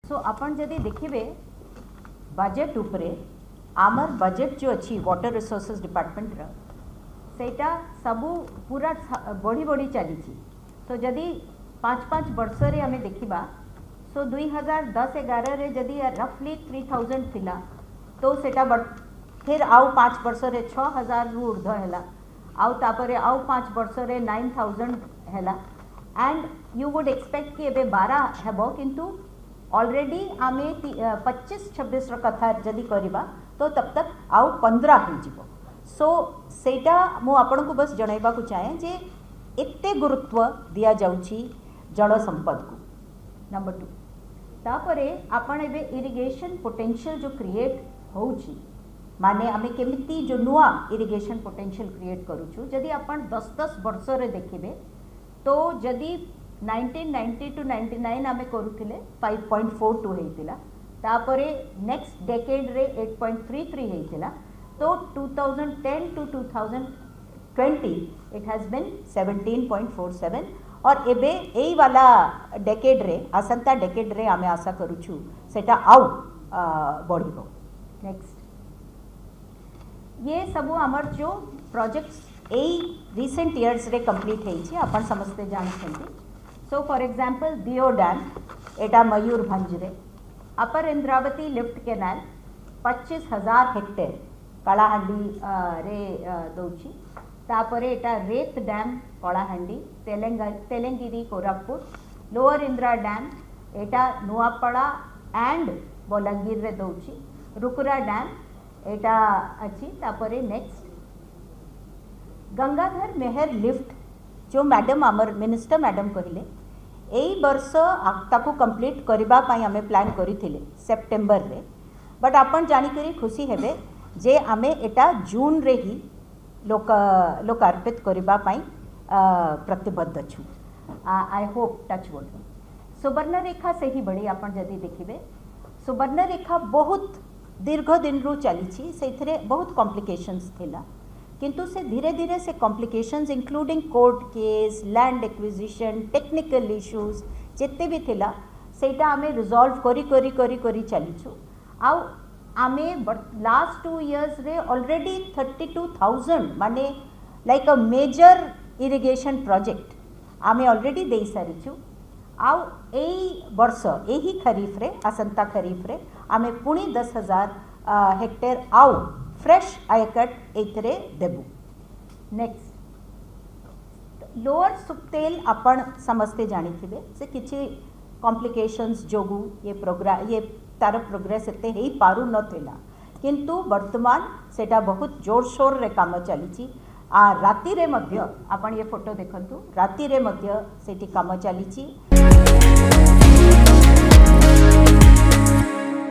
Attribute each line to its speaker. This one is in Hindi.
Speaker 1: सो अपन जदि देखिए बजेट उपरे आमर बजेट जो अच्छी वाटर रिसोर्सेज डिपार्टमेंट सेटा सबू पूरा बढ़ी बढ़ी चली। तो जदि 5-5 वर्ष रे हमें देखिबा सो 2010-11 रे जदि रफली 3000 थिला तो सेटा फिर आउ 5 वर्ष रे 6000 रु ऊर्ध्व हैला आउ तापरे आउ 5 वर्ष रे 9000 हैला एंड यू वुड एक्सपेक्ट कि एबे 12 हेबो किंतु ऑलरेडी आमे 25-26 कथा जदि करिबा तो तब तक आउ 15 हो जिवो। सो सेटा मु आपन को बस जणाइबा को चाहे जे एते गुरुत्व दिया जाउची जल संपद को। नंबर 2 तापरे आपण एबे इरिगेशन पोटेंशियल जो क्रिएट होउची माने आमे केमिति जो नुआ इरिगेशन पोटेंशियल क्रिएट करूछु जदि आपण 10-10 वर्ष रे देखिबे तो जदि 1990 टू 99 आमे करूथिले 5.42 हेतिला तापरे नेक्स्ट डेकेड रे 8.33 हेतिला तो 2010 टू 2020 इट हैज बीन 17.47 और एबे एई वाला डेकेड रे आसंता डेकेड रे आमे आशा करूछु सेटा आउ बढ़िबो। नेक्स्ट ये सबू आमर जो प्रोजेक्ट्स एई रिसेंट इयर्स रे कंप्लीट हेछि अपन समस्ते जानछन्ती। So for example Deo dam एटा मयूरभंज रे upper Indravati lift canal 25,000 hectare Kalahandi रे दौची तापरे एटा Ret dam Kalahandi Telengiri Koraput lower Indra dam एटा नुआपड़ा एंड बलांगीर रे दौची रुकुरा डैम एटा अच्छी तापरे नेक्स्ट गंगाधर मेहर लिफ्ट जो मैडम आमर मिनिस्टर मैडम कहले एई वर्ष ताकू कंप्लीट करबा पई हमें प्लान करिथिले सेप्टेम्बर रे बट आपण जानि करी खुशी हेबे जे आमे एटा जून रे ही लोकार्पित करबा पई प्रतिबद्ध छु। I hope touch would Subarnarekha से ही बड़ी आपण जदी देखिबे सुवर्णरेखा बहुत दीर्घ दिन रु चली से बहुत कॉम्प्लिकेशंस थिला किंतु से धीरे धीरे से complications including court case land acquisition technical issues जिते भी थिला सेटा आमे रिजॉल्व करी करी करी करी चलीछु आउ आमे लास्ट 2 इयर्स रे ऑलरेडी 32,000 माने like a major irrigation project आमे ऑलरेडी दे सारिछु आउ एई वर्ष एही खरीफ रे आसंता खरीफ रे आमे पुणी 10,000 हेक्टेयर आउ फ्रेश आयकट एथरे देबु। नेक्स्ट लोअर सुप्तेल आपण समस्ते जानी थिबे से किछि कॉम्प्लिकेशंस जोगु ये तार प्रोग्रेस एते हेई पारु नथिला किंतु वर्तमान सेटा बहुत जोर शोर रे काम चलीची आ राति रे मध्य आपण ये फोटो देखंतु राति रे मध्य सेठी काम चलीची।